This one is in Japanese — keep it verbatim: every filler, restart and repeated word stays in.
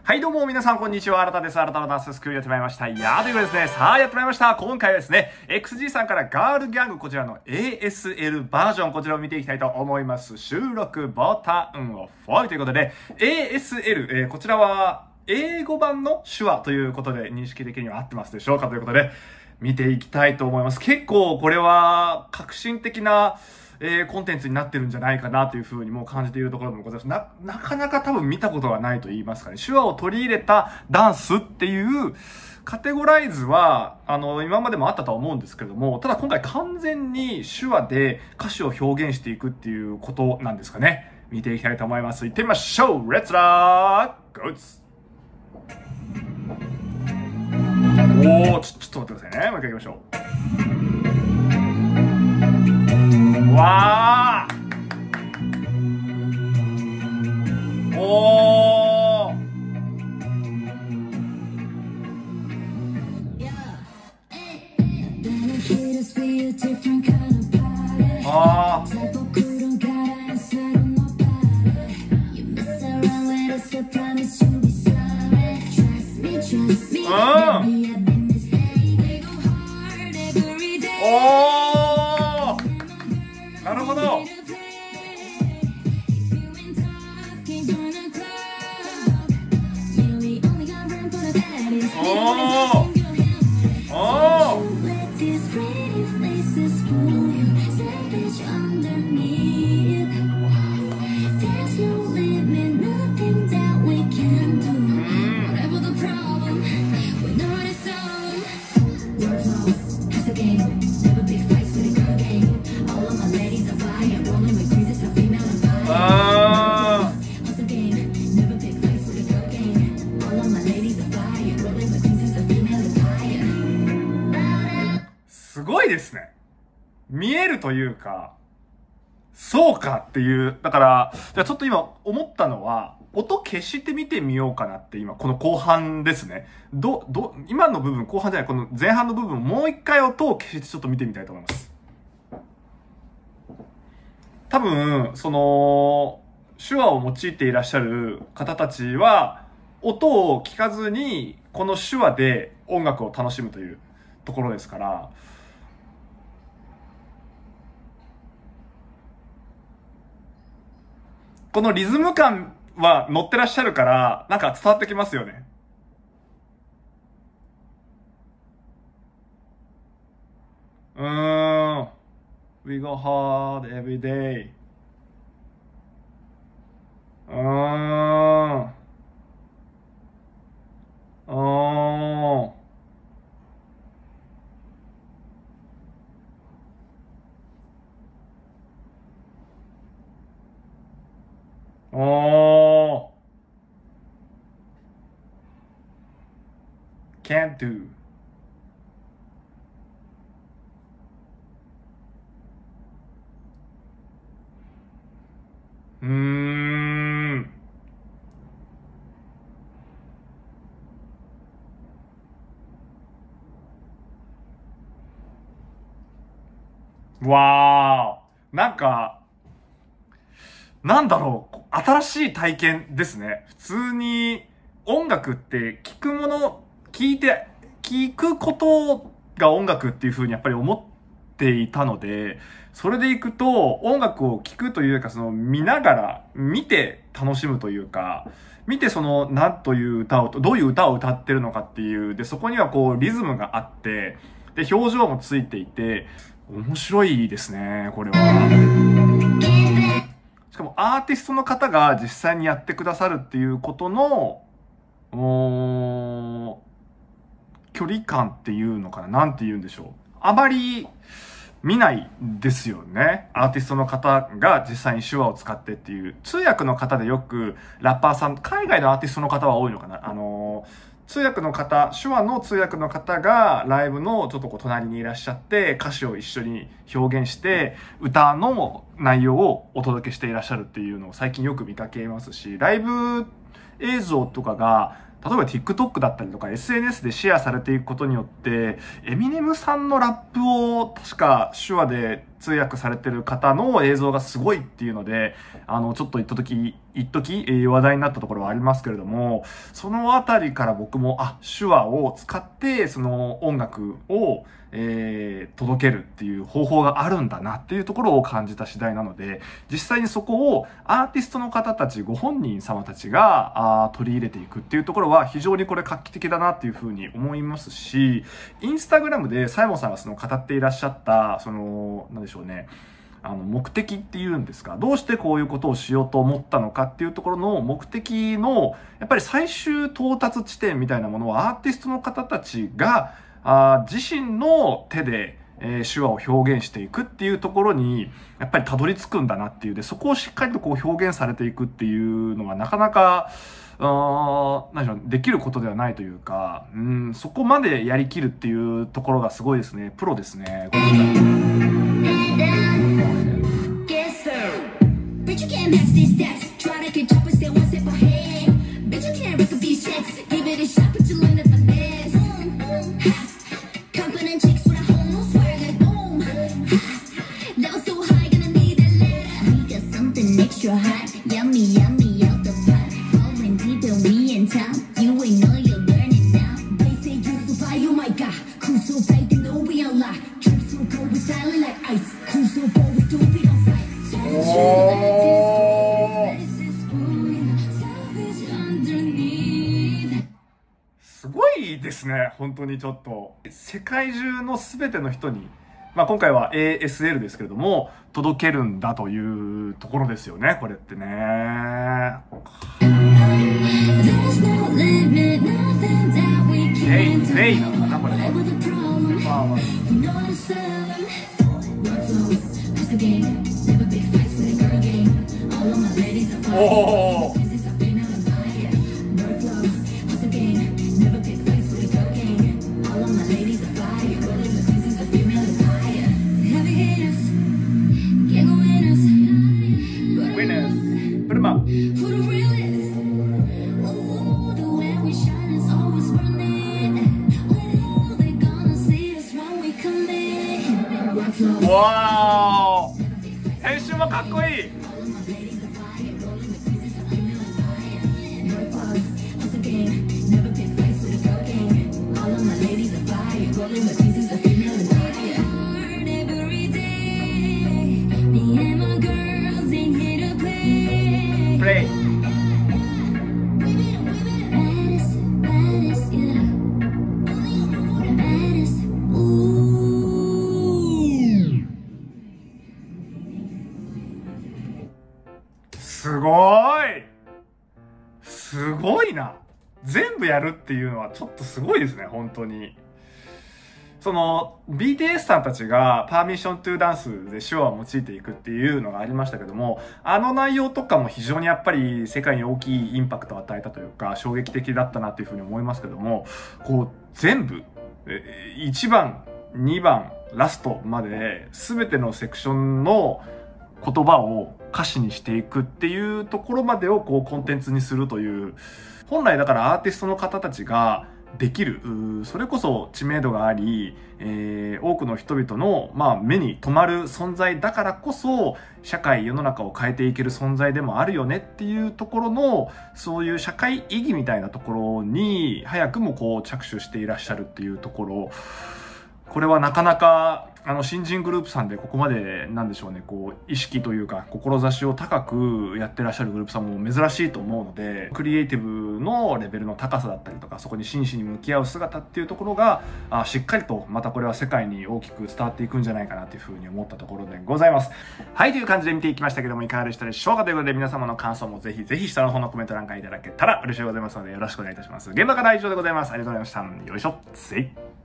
はいどうも皆さんこんにちは。新田です。新田のダンススクールやってまいりました。いやーということでですね、さあやってまいりました。今回はですね、エックスジー さんからガールギャングこちらの エーエスエル バージョンこちらを見ていきたいと思います。収録ボタンをフォイということで、エーエスエル、えー、こちらは英語版の手話ということで認識的には合ってますでしょうかということで、見ていきたいと思います。結構これは革新的なえー、コンテンツになってるんじゃないかなというふうにもう感じているところもございます。な、なかなか多分見たことがないと言いますかね。手話を取り入れたダンスっていうカテゴライズは、あの、今までもあったとは思うんですけれども、ただ今回完全に手話で歌詞を表現していくっていうことなんですかね。見ていきたいと思います。行ってみましょう。レッツラーゴーツおー、ちょ、ちょっと待ってくださいね。もう一回行きましょう。わーおーあーうんおーなるほどすごいですね。見えるというか、そうかっていう。だから、じゃあちょっと今思ったのは、音消してみてみようかなって今、この後半ですね。ど、ど、今の部分、後半じゃない、この前半の部分、もう一回音を消してちょっと見てみたいと思います。多分、その、手話を用いていらっしゃる方たちは、音を聞かずに、この手話で音楽を楽しむというところですから、このリズム感は乗ってらっしゃるから、なんか伝わってきますよね。うーん。We go hard every day. うーん。うーん。おー。can't do. うーん。わー。なんか、なんだろう。新しい体験ですね。普通に音楽って聞くもの、聞いて、聞くことが音楽っていう風にやっぱり思っていたので、それでいくと音楽を聴くというかその見ながら見て楽しむというか、見てその何という歌を、どういう歌を歌ってるのかっていう、で、そこにはこうリズムがあって、で、表情もついていて、面白いですね、これは。しかもアーティストの方が実際にやってくださるっていうことの、お距離感っていうのかななんて言うんでしょう。あまり見ないですよね。アーティストの方が実際に手話を使ってっていう。通訳の方でよくラッパーさん、海外のアーティストの方は多いのかなあのー、通訳の方、手話の通訳の方がライブのちょっとこう隣にいらっしゃって歌詞を一緒に表現して歌の内容をお届けしていらっしゃるっていうのを最近よく見かけますし、ライブ映像とかが例えば TikTok だったりとか エスエヌエス でシェアされていくことによって、エミネムさんのラップを確か手話で通訳されてる方の映像がすごいっていうので、あの、ちょっと一時、一時、えー、話題になったところはありますけれども、そのあたりから僕も、あ、手話を使って、その音楽を、えー、届けるっていう方法があるんだなっていうところを感じた次第なので、実際にそこをアーティストの方たち、ご本人様たちがあ取り入れていくっていうところは非常にこれ画期的だなっていうふうに思いますし、インスタグラムでサイモンさんがその語っていらっしゃった、その、なんでしょうね、あの、目的っていうんですか、どうしてこういうことをしようと思ったのかっていうところの目的の、やっぱり最終到達地点みたいなものはアーティストの方たちが、あ自身の手で、えー、手話を表現していくっていうところに、やっぱりたどり着くんだなっていうで、そこをしっかりとこう表現されていくっていうのはなかなか、あ何でしょう、できることではないというか、うん、そこまでやりきるっていうところがすごいですね。プロですね。ごめんなさすごいですね。本当にちょっと。世界中の全ての人に、まあ今回は エーエスエル ですけれども、届けるんだというところですよね。これってね。レイ、レイなのかなこれは。まあまあ。おー。わー、編集もかっこいい。プレイ。すごいすごいな。全部やるっていうのはちょっとすごいですね、本当に。その ビーティーエス さんたちがパーミッショントゥーダンスで手話を用いていくっていうのがありましたけども、あの内容とかも非常にやっぱり世界に大きいインパクトを与えたというか、衝撃的だったなっていうふうに思いますけども、こう全部いちばんにばんラストまで全てのセクションの言葉を歌詞にしていくっていうところまでをこうコンテンツにするという、本来だからアーティストの方たちができる、それこそ知名度があり、えー、多くの人々の、まあ、目に留まる存在だからこそ、社会、世の中を変えていける存在でもあるよねっていうところの、そういう社会意義みたいなところに、早くもこう着手していらっしゃるっていうところ、これはなかなか、あの、新人グループさんでここまで、なんでしょうね、こう、意識というか、志を高くやってらっしゃるグループさんも珍しいと思うので、クリエイティブのレベルの高さだったりとか、そこに真摯に向き合う姿っていうところが、あしっかりと、またこれは世界に大きく伝わっていくんじゃないかなというふうに思ったところでございます。はい、という感じで見ていきましたけども、いかがでしたでしょうかということで、皆様の感想もぜひぜひ下の方のコメント欄からいただけたら嬉しいございますので、よろしくお願いいたします。現場からは以上でございます。ありがとうございました。よいしょ。せい。